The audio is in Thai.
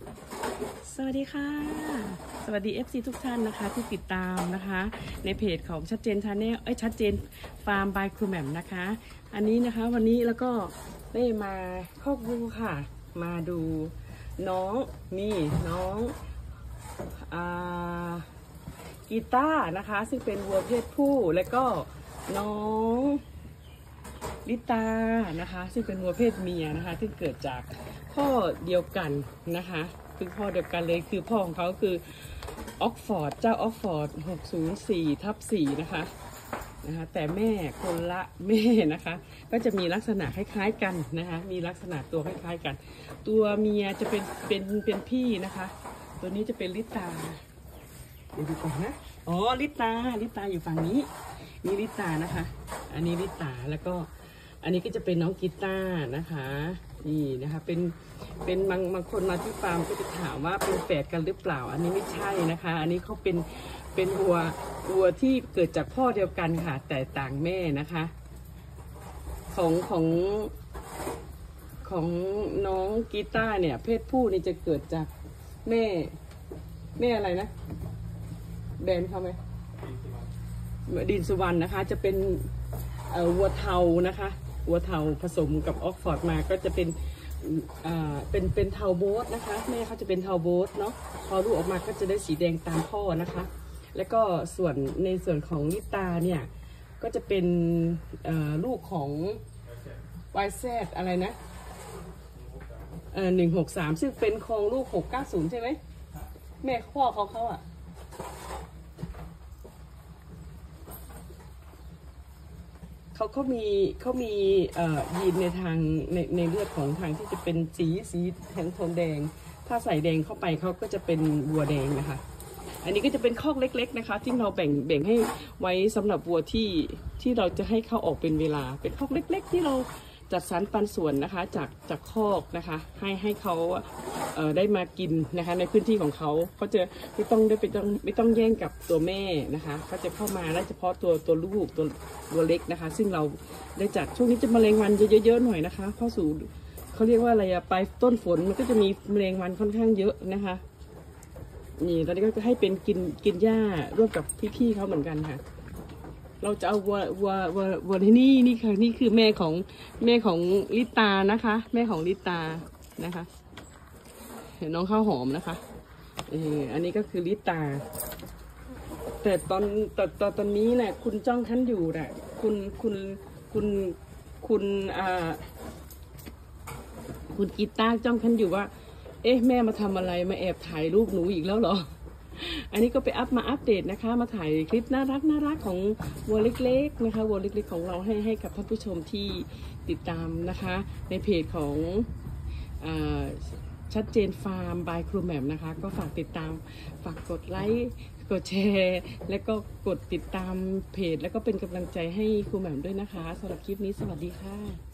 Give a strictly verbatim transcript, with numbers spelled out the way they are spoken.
สวัสดีค่ะสวัสดี เอฟ ซี ทุกท่านนะคะที่ติดตามนะคะในเพจของชัดเจนชาแนลเอ้ยชัดเจนฟาร์มบายครูแหม่มนะคะอันนี้นะคะวันนี้แล้วก็ได้มาคอกวัวค่ะมาดูน้องนี่น้องอ่ากีตาร์นะคะซึ่งเป็นวัวเพศผู้และก็น้องลิตานะคะซึ่งเป็นวัวเพศเมียนะคะที่เกิดจากพ่อเดียวกันนะคะคือพ่อเดียวกันเลยคือพ่อของเขาคือออกฟอร์ดเจ้าออกฟอร์ดหกศูนย์สี่ทับสี่นะคะนะคะแต่แม่คนละแม่นะคะก็จะมีลักษณะคล้ายๆกันนะคะมีลักษณะตัวคล้ายๆกันตัวเมียจะเป็นเป็นเป็นพี่นะคะตัวนี้จะเป็นลิตาเดี๋ยวดูก่อนนะอ๋อลิตาลิตาอยู่ฝั่งนี้นี่ลิตานะคะอันนี้ลิตาแล้วก็อันนี้ก็จะเป็นน้องกีตาร์นะคะนี่นะคะเป็นเป็นบางบางคนมาที่ฟาร์มก็จะถามว่าเป็นแฝดกันหรือเปล่าอันนี้ไม่ใช่นะคะอันนี้เขาเป็นเป็นวัววัวที่เกิดจากพ่อเดียวกันค่ะแต่ต่างแม่นะคะของของของน้องกีตาร์เนี่ยเพศผู้นี่จะเกิดจากแม่แม่อะไรนะแบรนด์เขาไหมดินสุวรรณนะคะจะเป็นเอ่อวัวเทานะคะวัวเทาผสมกับออกฟอร์ดมาก็จะเป็นอ่าเป็นเป็นเทาโบ๊ทนะคะแม่เขาจะเป็นเทาโบ๊ทเนาะพอลูกออกมาก็จะได้สีแดงตามพ่อนะคะแล้วก็ส่วนในส่วนของลิตาเนี่ยก็จะเป็นลูกของวายแซดอะไรนะเอ่อหนึ่งหกสามซึ่งเป็นครองลูกหกเก้าศูนย์ใช่ไหมแม่พ่อเขาเขาอ่ะเขาเขามีเขามียีนในทางในในเลือดของทางที่จะเป็นสีสีแทนโทนแดงถ้าใส่แดงเข้าไปเขาก็จะเป็นวัวแดงนะคะอันนี้ก็จะเป็นคอกเล็กๆนะคะที่เราแบ่งแบ่งให้ไว้สำหรับวัวที่ที่เราจะให้เข้าออกเป็นเวลาเป็นคอกเล็กๆที่เราจัดสรรปันส่วนนะคะจากจากคอกนะคะให้ให้เขาเอ่อได้มากินนะคะในพื้นที่ของเขาเขาจะไม่ต้องได้ไปต้องไม่ต้องแย่งกับตัวแม่นะคะเขาจะเข้ามาได้เฉพาะตัวตัวลูกตัวตัวเล็กนะคะซึ่งเราได้จัดช่วงนี้จะแมลงวันเยอะๆหน่อยนะคะเข้าสู่เขาเรียกว่าอะไรอะปลายต้นฝนมันก็จะมีแมลงวันค่อนข้างเยอะนะคะนี่ตอนนี้ก็จะให้เป็นกินกินหญ้าร่วมกับพี่ๆเขาเหมือนกันค่ะเราจะเอาวัววัววัววัวที่นี่นี่ค่ะนี่คือแม่ของแม่ของลิตานะคะแม่ของลิตานะคะน้องข้าวหอมนะคะเอออันนี้ก็คือลิตาแต่ตอนตอนตอนตอนนี้เนี่ยคุณจ้องท่านอยู่น่ะคุณคุณคุณคุณอ่าคุณกีตาร์จ้องท่านอยู่ว่าเอ๊ะแม่มาทำอะไรมาแอบถ่ายรูปหนูอีกแล้วเหรออันนี้ก็ไปอัพมาอัปเดตนะคะมาถ่ายคลิปน่ารักน่ารักของวัวเล็กๆนะคะวัวเล็กๆของเราให้ให้กับท่านผู้ชมที่ติดตามนะคะในเพจของอ่าชัดเจนฟาร์มบายครูแหม่มนะคะก็ฝากติดตามฝากกดไลค์กดแชร์และก็กดติดตามเพจแล้วก็เป็นกำลังใจให้ครูแหม่มด้วยนะคะสำหรับคลิปนี้สวัสดีค่ะ